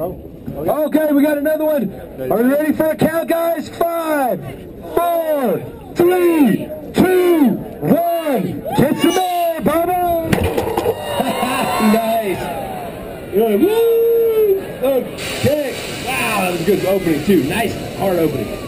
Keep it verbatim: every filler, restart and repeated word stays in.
Okay, we got another one. Are you ready for a count, guys? Five, four, three, two, one. Get some air, Bubba. Nice. Good. Woo. Okay. Wow, that was a good opening too. Nice hard opening.